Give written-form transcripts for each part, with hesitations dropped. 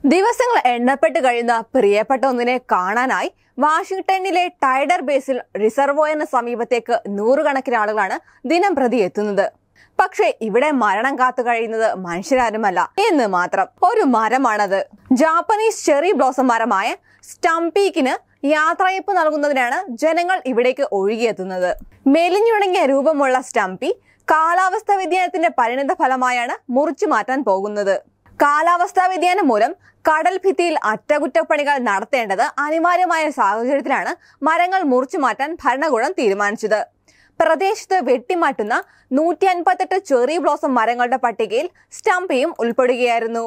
ദിവസങ്ങൾ എണ്ണപ്പെട്ട് കഴിയുന്ന പ്രിയപ്പെട്ട ഒന്നിനെ കാണാനായി വാഷിംഗ്ടണിലെ ടൈഡർ ബേസിൽ റിസർവോയറിന് സമീപത്തേക്ക് നൂറുകണക്കിന് ആളുകളാണ് ദിനം പ്രതി എത്തുന്നത്. പക്ഷേ ഇവിടെ മരണം കാത്തു കഴിയുന്നത് മനുഷ്യരാരുമല്ല എന്ന് മാത്രം. ഒരു മരമാണത്. ജാപ്പനീസ് ചെറി ബ്ലോസം മരമായ സ്റ്റംപീക്കിന് യാത്രയപ്പ് നൽകുന്നതിനാണ് ജനങ്ങൾ ഇവിടേക്ക് ഒഴുകിയെത്തുന്നത്. മെലിഞ്ഞുണങ്ങിയ രൂപമുള്ള സ്റ്റംപി കാലാവസ്ഥാ വ്യതിയാനത്തിന്റെ പരിണിത ഫലമായാണ് മുറിച്ചു മാറ്റാൻ പോകുന്നത്. കാലാവസ്ഥാ വ്യതിയാനം മൂലം കടൽ ഭിത്തിയിൽ അറ്റകുറ്റപ്പണികൾ നടത്തേണ്ടത് അനിവാര്യമായ സാഹചര്യത്തിലാണ് മരങ്ങൾ മുറിച്ചു മാറ്റാൻ ഭരണകൂടം തീരുമാനിച്ചത്. പ്രദേശത്ത് വെട്ടിമാറ്റുന്ന 158 ചെറി ബ്ലോസം മരങ്ങളുടെ പട്ടികയിൽ സ്റ്റംപിയും ഉൾപ്പെടുകയായിരുന്നു.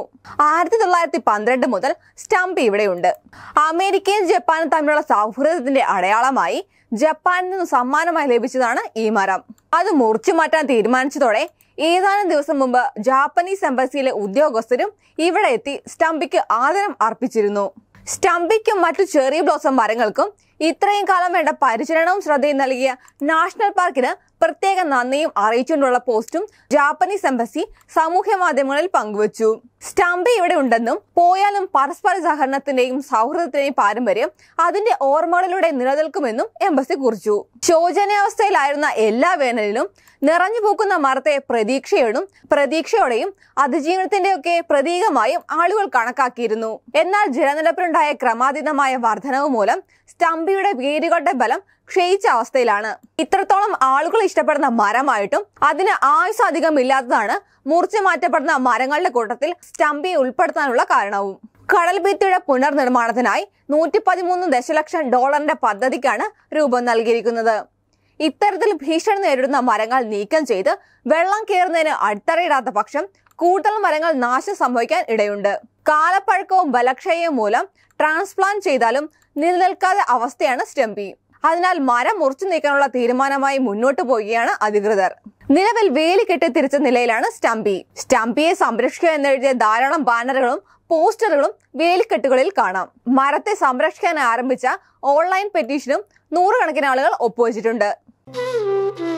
1912 മുതൽ സ്റ്റംപി ഇവിടെയുണ്ട്. അമേരിക്കയും ജപ്പാനും തമ്മിലുള്ള സൗഹൃദത്തിന്റെ അടയാളമായി ജപ്പാനിൽ നിന്ന് സമ്മാനമായി ലഭിച്ചതാണ് ഈ മരം. അത് മുറിച്ചു മാറ്റാൻ തീരുമാനിച്ചതോടെ ഏതാനും ദിവസം മുമ്പ് ജാപ്പനീസ് എംബസിയിലെ ഉദ്യോഗസ്ഥരും ഇവിടെ എത്തി സ്റ്റംപിക്ക് ആദരം അർപ്പിച്ചിരുന്നു. സ്റ്റംപിക്കും മറ്റു ചെറി ബ്ലോസം മരങ്ങൾക്കും ഇത്രയും കാലം വേണ്ട പരിചരണവും ശ്രദ്ധയും നൽകിയ നാഷണൽ പാർക്കിന് പ്രത്യേക നന്ദിയും അറിയിച്ചുകൊണ്ടുള്ള പോസ്റ്റും ജാപ്പനീസ് എംബസി സാമൂഹ്യ മാധ്യമങ്ങളിൽ പങ്കുവച്ചു. സ്റ്റംപി ഇവിടെ ഉണ്ടെന്നും പോയാലും പരസ്പര സഹകരണത്തിന്റെയും സൗഹൃദത്തിന്റെയും പാരമ്പര്യം അതിന്റെ ഓർമ്മകളിലൂടെ നിലനിൽക്കുമെന്നും എംബസി കുറിച്ചു. ശോചനീയാവസ്ഥയിലായിരുന്ന എല്ലാ വേനലിലും നിറഞ്ഞു പൂക്കുന്ന മരത്തെ പ്രതീക്ഷയോടെയും അതിജീവനത്തിന്റെയൊക്കെ പ്രതീകമായും ആളുകൾ കണക്കാക്കിയിരുന്നു. എന്നാൽ ജലനിരപ്പിലുണ്ടായ ക്രമാതീതമായ വർധനവ് മൂലം സ്റ്റംപിയുടെ വേരുകളുടെ ബലം ക്ഷയിച്ച അവസ്ഥയിലാണ്. ഇത്രത്തോളം ആളുകൾ ഇഷ്ടപ്പെടുന്ന മരമായിട്ടും അതിന് ആയുസ് അധികം ഇല്ലാത്തതാണ് മുറിച്ചു മാറ്റപ്പെടുന്ന മരങ്ങളുടെ കൂട്ടത്തിൽ സ്റ്റംപിയെ ഉൾപ്പെടുത്താനുള്ള കാരണവും. കടൽ ഭിത്തിയുടെ പുനർനിർമ്മാണത്തിനായി $113 ദശലക്ഷം പദ്ധതിക്കാണ് രൂപം നൽകിയിരിക്കുന്നത്. ഇത്തരത്തിൽ ഭീഷണി നേരിടുന്ന മരങ്ങൾ നീക്കം ചെയ്ത് വെള്ളം കയറുന്നതിന് അടിത്തറയിടാത്ത പക്ഷം കൂടുതൽ മരങ്ങൾ നാശം സംഭവിക്കാൻ ഇടയുണ്ട്. കാലപ്പഴക്കവും ബലക്ഷയവും മൂലം ട്രാൻസ്പ്ലാന്റ് ചെയ്താലും നിലനിൽക്കാത്ത അവസ്ഥയാണ് സ്റ്റംപി. അതിനാൽ മരം മുറിച്ചു നീക്കാനുള്ള തീരുമാനമായി മുന്നോട്ട് പോവുകയാണ് അധികൃതർ. നിലവിൽ വേലി കെട്ടി തിരിച്ച നിലയിലാണ് സ്റ്റംപി. സ്റ്റംപിയെ സംരക്ഷിക്കുക എന്നെഴുതിയ ധാരാളം ബാനറുകളും പോസ്റ്ററുകളും വേലിക്കെട്ടുകളിൽ കാണാം. മരത്തെ സംരക്ഷിക്കാൻ ആരംഭിച്ച ഓൺലൈൻ പെറ്റീഷനും നൂറുകണക്കിന് ആളുകൾ ഒപ്പുവെച്ചിട്ടുണ്ട്.